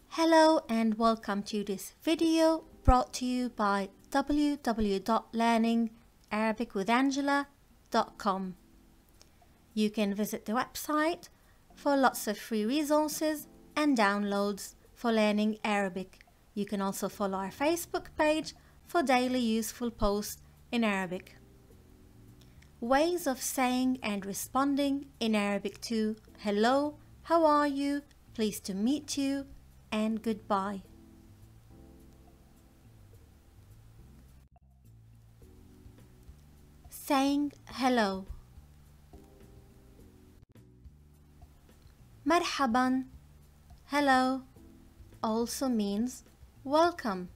Hello and welcome to this video brought to you by www.learningarabicwithangela.com. You can visit the website for lots of free resources and downloads for learning Arabic. You can also follow our Facebook page for daily useful posts in Arabic. Ways of saying and responding in Arabic to hello, how are you, pleased to meet you, and goodbye. Saying hello. Marhaban, hello, also means welcome.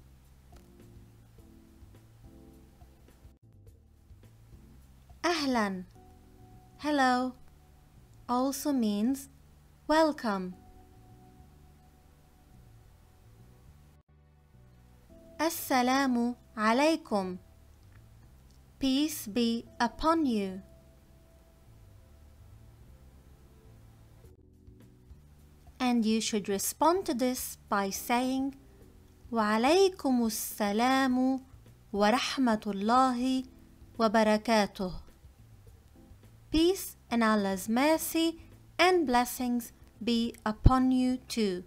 Ahlan, hello, also means welcome. Assalamu alaikum, peace be upon you. And you should respond to this by saying wa alaykumus salamu wa rahmatullahi wa barakatuh. Peace and Allah's mercy and blessings be upon you too.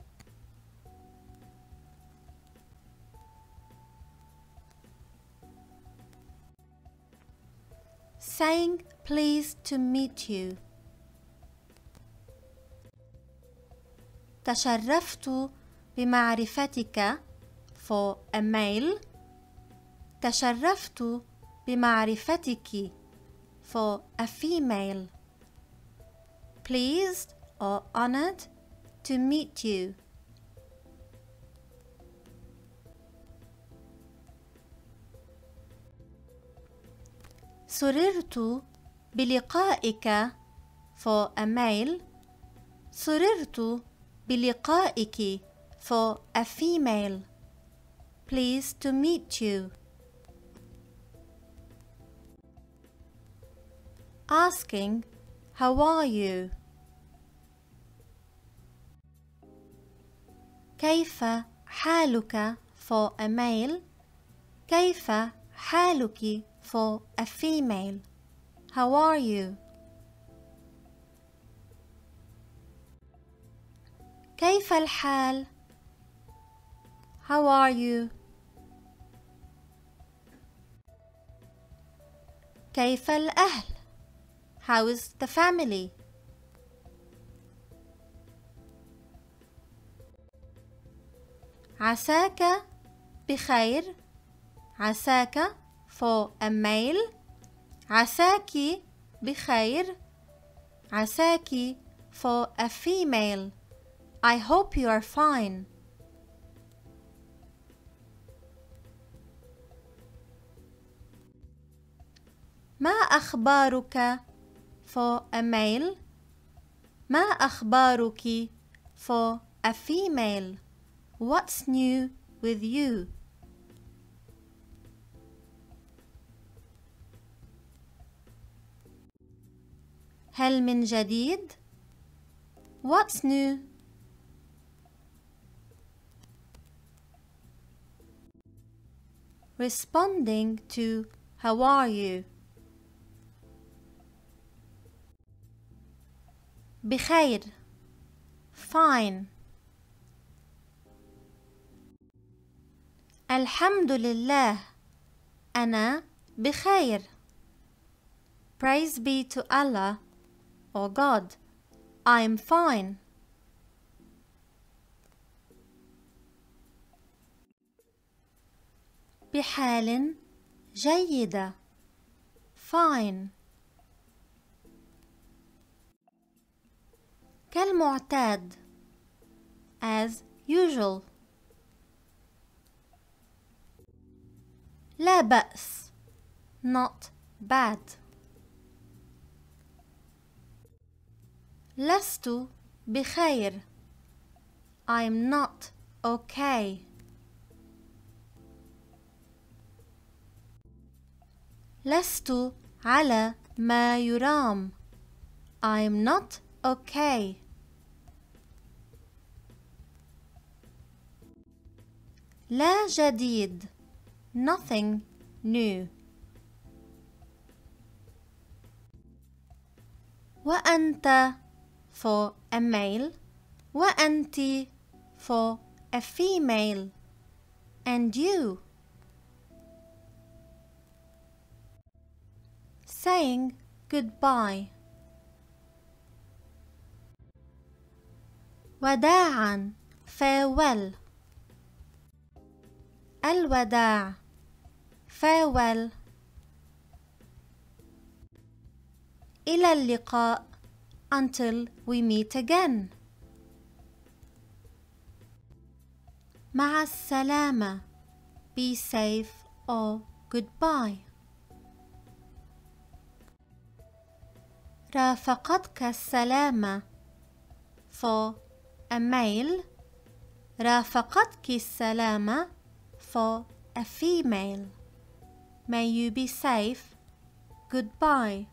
Saying pleased to meet you. تشرفت بمعرفتك for a male. تشرفت بمعرفتك for a female. Pleased or honored to meet you. سررت بلقائك for a male. سررت بلقائك for a female. Pleased to meet you. Asking how are you. كيف حالك for a male. كيف حالك for a female. How are you? كيف الحال? How are you? كيف الأهل? How is the family? عساك بخير. عساك for a male. عساكِ بخير. عساكِ for a female. I hope you are fine. ما أخبارك for a male. ما أخبارك for a female. What's new with you? هل من جديد? What's new? Responding to how are you. بخير fine. الحمد لله أنا بخير. Praise be to Allah or God, I am fine. بحال جيدة fine. كالمعتاد as usual. لا بأس not bad. لست بخير I am not okay. لست على ما يرام I am not okay. لا جديد. Nothing new. وأنت for a male. وأنت for a female. And you. Saying goodbye. وداعا farewell. الوداع farewell. إلى اللقاء until we meet again. مع السلامة be safe or goodbye. رافقتك السلامة for a male. رافقتك السلامة for a female. May you be safe. Goodbye.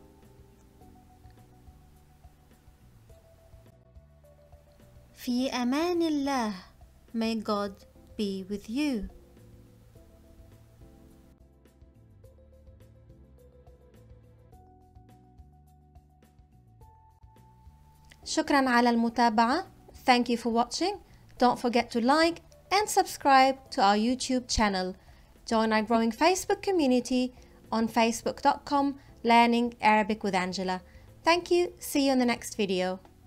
في أمان الله. May God be with you. شكرا على المتابعة. Thank you for watching. Don't forget to like and subscribe to our YouTube channel. Join our growing Facebook community on facebook.com/learning Arabic with Angela. Thank you. See you in the next video.